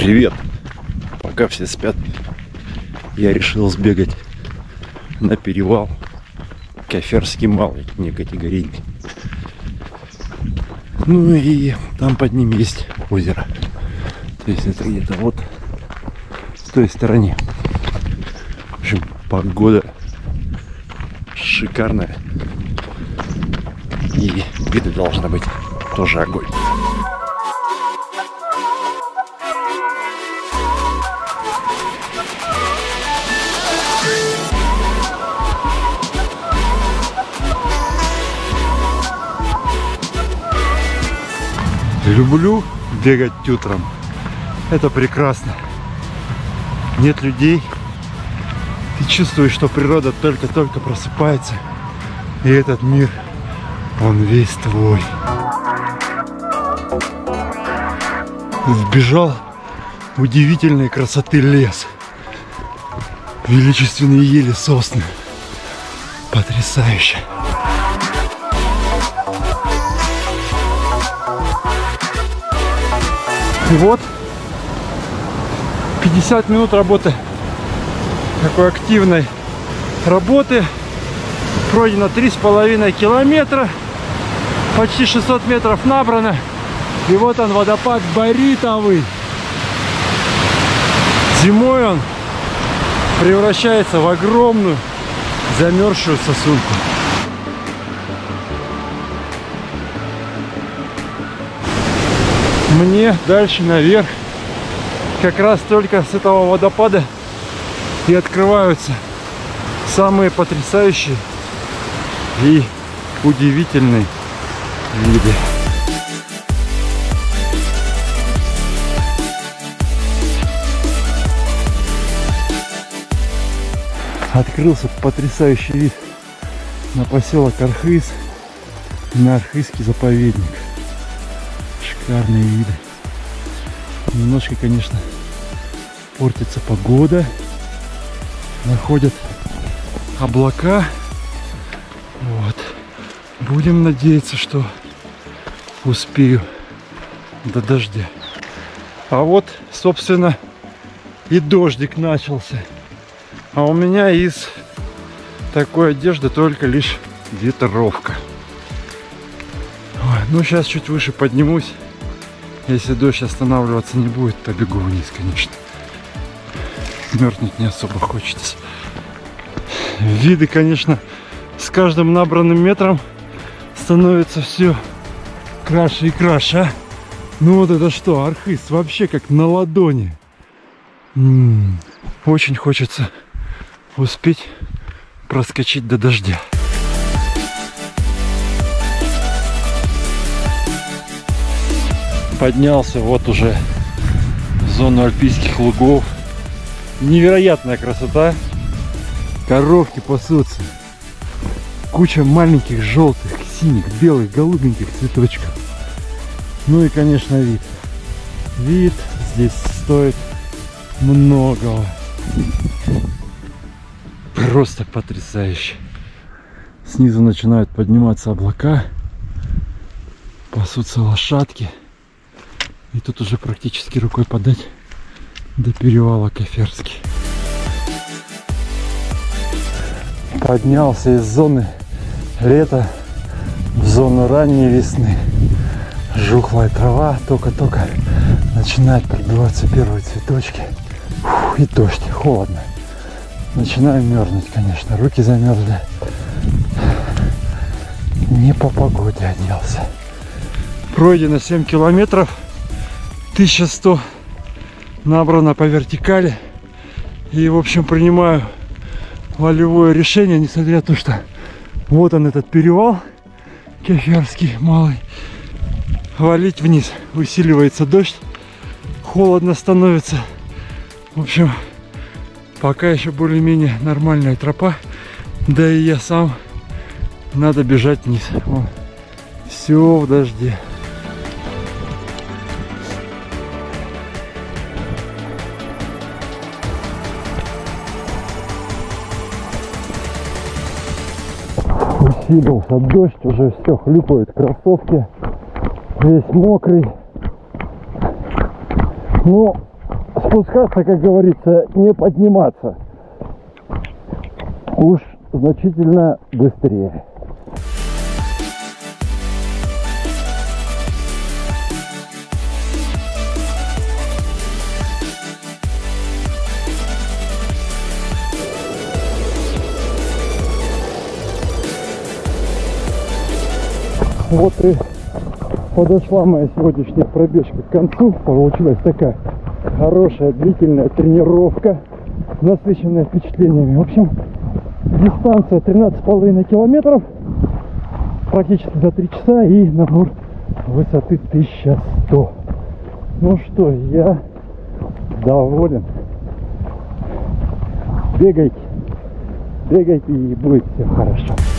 Привет! Пока все спят, я решил сбегать на перевал Каферский малый, не категорийный. Ну и там под ним есть озеро. То есть это где-то вот с той стороне. В общем, погода шикарная. И виды должны быть тоже огонь. Люблю бегать утром. Это прекрасно. Нет людей. Ты чувствуешь, что природа только-только просыпается. И этот мир, он весь твой. Вбежал в удивительной красоты лес. Величественные ели, сосны. Потрясающе. И вот 50 минут работы, такой активной работы, пройдено 3,5 километра, почти 600 метров набрано, и вот он, водопад Боритовый. Зимой он превращается в огромную замерзшую сосульку. Мне дальше наверх. Как раз только с этого водопада и открываются самые потрясающие и удивительные виды. Открылся потрясающий вид на поселок Архыз, на Архызский заповедник. Шикарные виды. Немножко, конечно, портится погода. Находят облака. Вот. Будем надеяться, что успею до дождя. А вот, собственно, и дождик начался. А у меня из такой одежды только лишь ветровка. Ой, ну, сейчас чуть выше поднимусь. Если дождь останавливаться не будет, то бегу вниз, конечно. Мерзнуть не особо хочется. Виды, конечно, с каждым набранным метром становится все краше и краше. А? Ну вот это что, Архыз вообще как на ладони. Очень хочется успеть проскочить до дождя. Поднялся вот уже в зону альпийских лугов. Невероятная красота. Коровки пасутся. Куча маленьких желтых, синих, белых, голубеньких цветочков. Ну и, конечно, вид. Вид здесь стоит многого. Просто потрясающе. Снизу начинают подниматься облака. Пасутся лошадки. И тут уже практически рукой подать до перевала Каферский. Поднялся из зоны лета в зону ранней весны. Жухлая трава, только-только начинает пробиваться первые цветочки. Фух, и дождь, холодно. Начинаю мерзнуть, конечно. Руки замерзли. Не по погоде оделся. Пройдено 7 километров. 1100 набрано по вертикали. И, в общем, принимаю волевое решение, несмотря на то, что вот он, этот перевал Каферский малый, валить вниз. Усиливается дождь, холодно становится. В общем, пока еще более-менее нормальная тропа. Да и я сам, надо бежать вниз. Вон. Все в дожде. Усилился дождь, уже все, хлюпают кроссовки, весь мокрый. Ну, спускаться, как говорится, не подниматься. Уж значительно быстрее. Вот и подошла моя сегодняшняя пробежка к концу. Получилась такая хорошая длительная тренировка, насыщенная впечатлениями. В общем, дистанция 13,5 километров, практически за 3 часа, и набор высоты 1100. Ну что, я доволен. Бегайте, бегайте, и будет все хорошо.